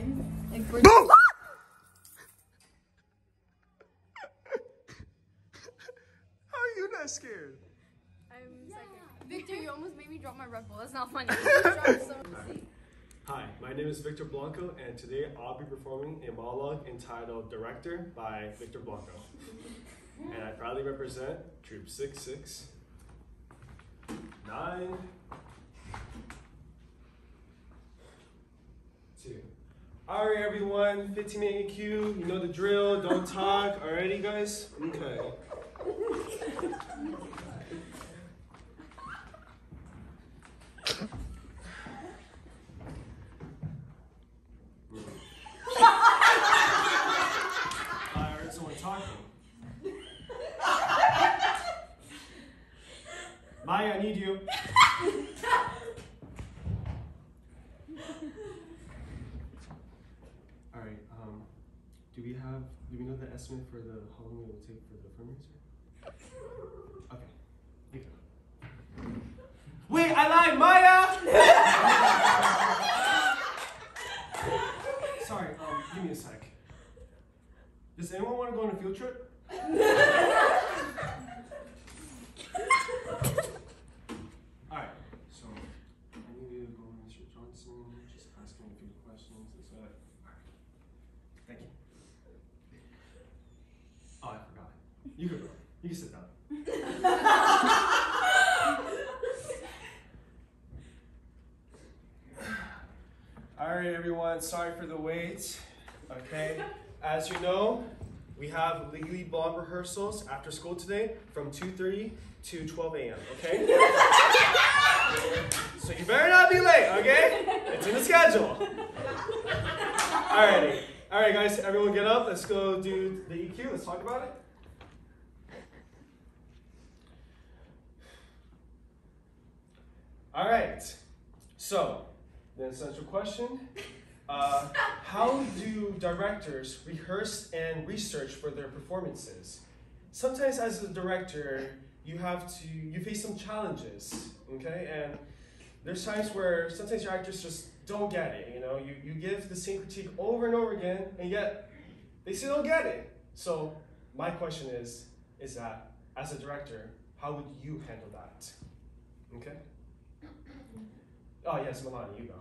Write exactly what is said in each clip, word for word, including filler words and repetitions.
Like, we're Boom! How are you not scared? I'm second. Victor, you almost made me drop my Red Bull. That's not funny. Hi, my name is Victor Blanco, and today I'll be performing a monologue entitled Director by Victor Blanco. And I proudly represent Troop six six nine two. Alright everyone, fifteen minute cue, you know the drill, don't talk. Alrighty guys? Okay. I heard someone talking. Maya, I need you. Alright, um, do we have, do we know the estimate for the, how long it will take for the fundraiser? Okay, you go. Wait, I lied, Maya! Sorry, um, give me a sec. Does anyone want to go on a field trip? Alright, so I need you to go with Mister Johnson, just ask him a few questions. Is that alright? Thank you. Oh, I forgot. You can go. You can sit down. Alright everyone, sorry for the wait. Okay. As you know, we have Legally Blonde rehearsals after school today from two thirty to twelve A M Okay? So you better not be late, okay? It's in the schedule. Alrighty. Alright guys, everyone get up. Let's go do the E Q. Let's talk about it. Alright. So, the essential question. Uh, how do directors rehearse and research for their performances? Sometimes as a director, you have to, you face some challenges, okay? And there's times where sometimes your actors just don't get it, you know? You, you give the same critique over and over again, and yet they still don't get it. So my question is, is that, as a director, how would you handle that? Okay? Oh yes, Milani, you go.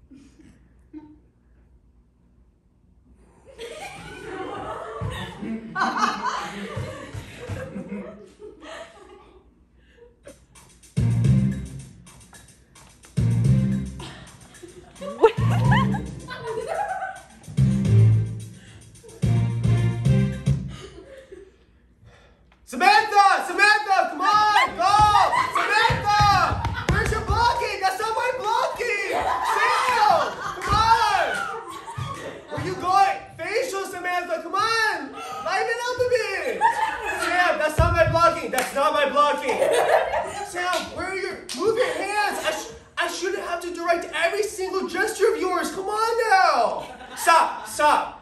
Samantha! Samantha! Come on! Go! Samantha! Where's your blocking? That's not my blocking! Sam! Come on! Where you going? Facial, Samantha! Come on! Lighten it up a bit! Sam, that's not my blocking! That's not my blocking! Sam, where are your... Move your hands! I, sh I shouldn't have to direct every single gesture of yours! Come on now! Stop! Stop!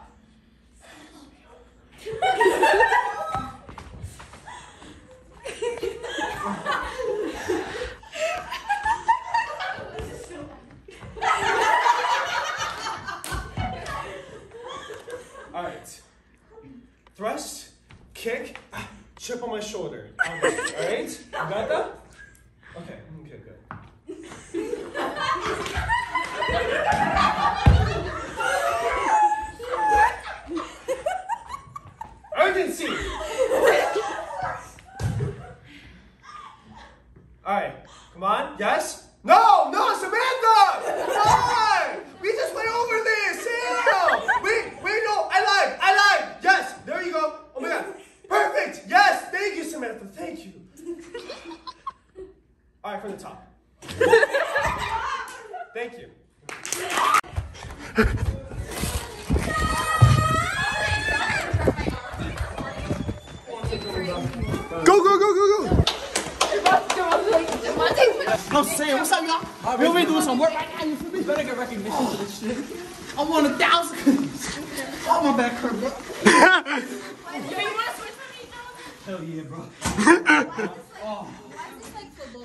Alright. Thrust, kick, chip on my shoulder. Alright? You got that? Okay, okay, good. Urgency! Alright, come on, yes? No, no, Samantha! Come on! We just went over this, Sam! Wait, wait, no, I lied, I lied! Yes, there you go. Oh my god, perfect! Yes, thank you, Samantha, thank you. Alright, from the top. Thank you. Go, go, go, go, go! I'm saying, what's up, y'all? We over doing some work right now. You feel me? Better get recognition for this shit. I want a thousand. Oh, my back hurt, bro. You want to switch with me, though? Hell yeah, bro. Oh. Why is this like football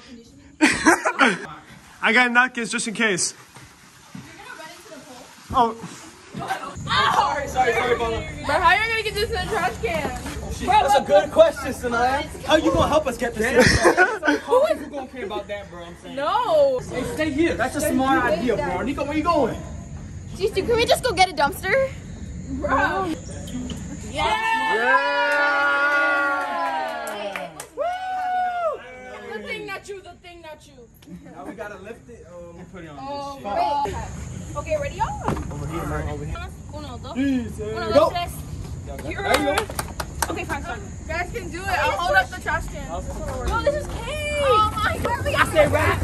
conditioning? I got napkins just in case. You're gonna run into the pole? Oh. Sorry, sorry, sorry, Paula. Bro, how are you gonna get this in the trash can? Bro, that's a good question, Sanaya. How you gonna help us get this? Who is gonna care about that, bro? I'm saying. No. Hey, stay here. That's a smart idea, bro. Nico, where you going? Jeez, dude, can we just go get a dumpster? Bro. Yeah. Yeah. Woo! The thing, not you. The thing, not you. Now we gotta lift it. Oh, let me put it on Oh, this wait. Okay, ready, y'all? Over here, man. Over here. Uno, dos. Uno, dos, tres. Okay, fine, fine. You guys can do it. I'll hold up the trash can. Yo, this is cake. Oh my god. We got I said rap.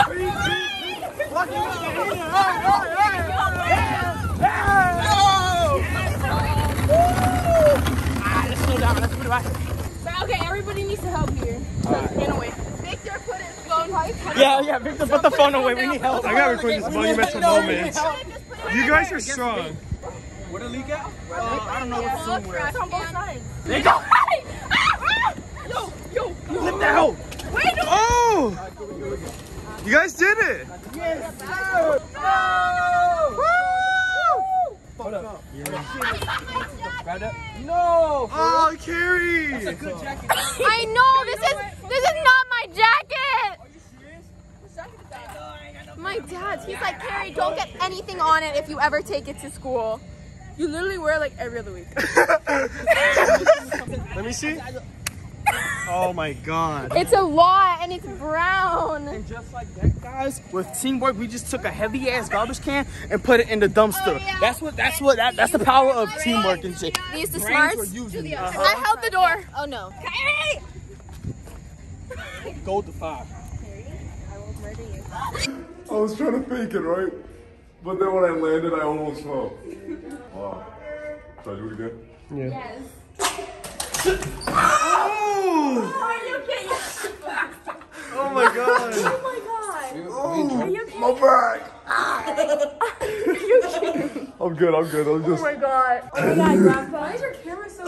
Let's slow down. Let's put it right. Okay, everybody needs to help here. In a way. Victor, put his phone. Yeah, yeah. Victor, put the phone away. We need help. I gotta record this monumental moment. You guys are strong. Where the leak at? Uh, I don't know what's somewhere. It's on both sides. There you go. Yo, yo, yo. Lift that hoe. Wait, no. Oh! You guys did it! Yes, sir. Hold up. Grab that. No. Oh, Carrie! That's a good jacket. I know this is this is not my jacket. Are you serious? My dad, he's like, Carrie, don't get anything on it if you ever take it to school. You literally wear it like every other week. Let me see. Oh my god. It's a lot and it's brown. And just like that, guys, with teamwork, we just took a heavy ass garbage can and put it in the dumpster. Oh, yeah. That's what. That's what. That, that's the power of teamwork and shit. These the Brains smarts. were using it. I held the door. Oh no. Carrie! Go to five. I will murder you. I was trying to fake it, right? But then when I landed, I almost fell. Wow. Should I do it again? Yeah. Yes. Oh! Are you kidding? Oh my god. Oh my god. Oh, Are you okay? my back! You kidding? I'm good, I'm good. I'm Oh just. my god. Oh my god, Grandpa. Why is your camera so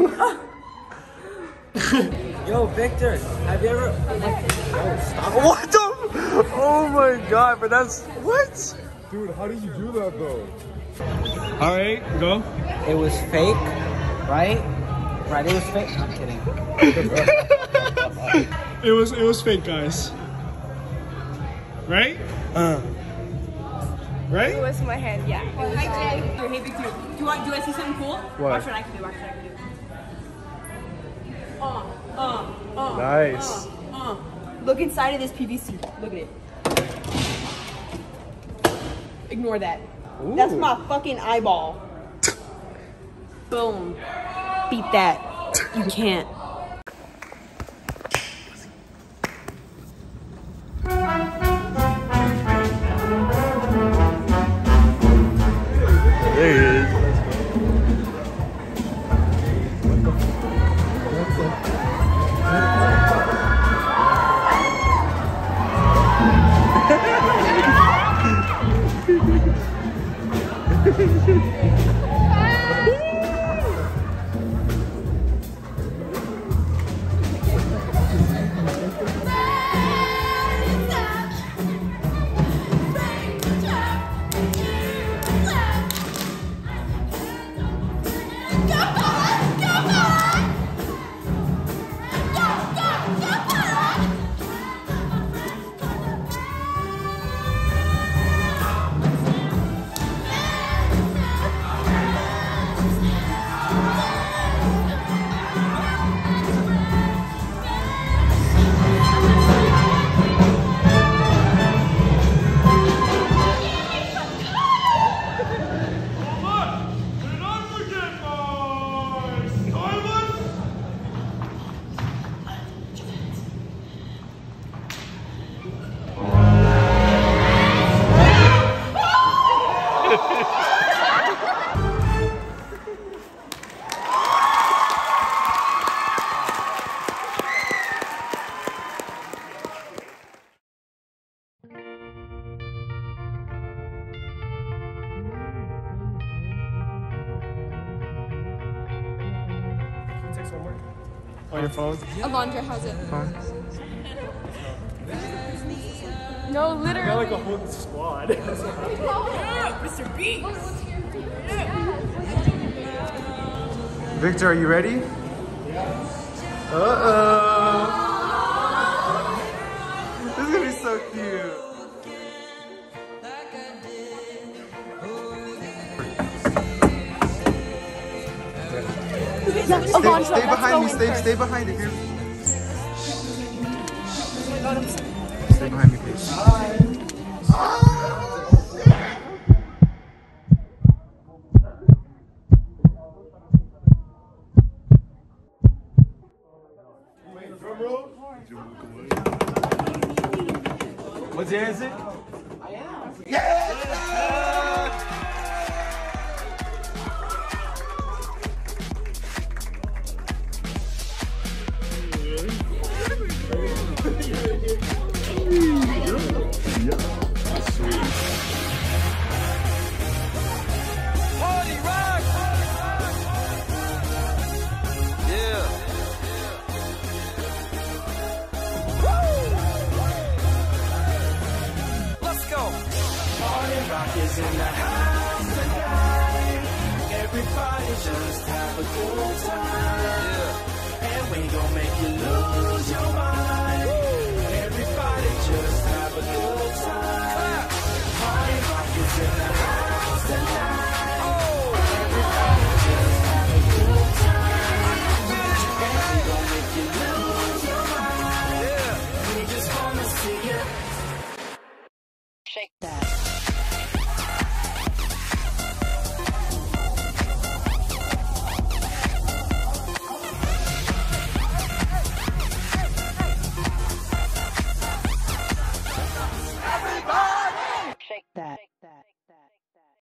weird? Yo, Victor, have you ever? Oh, stop. What the? Oh my god, but that's. What? Dude, how did you do that though? Alright, go. It was fake, right? Right, it was fake. I'm kidding. It was it was fake, guys. Right? Uh. Right? It was my hand, yeah. Hey Victor, do you want? Do I see something cool? What? Watch what I can do. Watch what I can do. Uh, uh, uh. Nice. Uh, uh. Look inside of this P V C. Look at it. Ignore that. Ooh. That's my fucking eyeball. Boom. Beat that. You can't. There he is. On your phone? Alondra has it. No, Got literally. like a whole squad. Mister B. Victor, are you ready? Uh-oh. This is gonna be so cute. Yeah, Stay, oh, God, stay let's behind go me, in stay, first. stay behind it here. Oh my God, I'm so- Stay behind me, please. What's your answer? Party rock! Yeah. Let's go. Party rock is in the house tonight. Everybody just have a good time. Yeah. And we gon' make you lose your mind.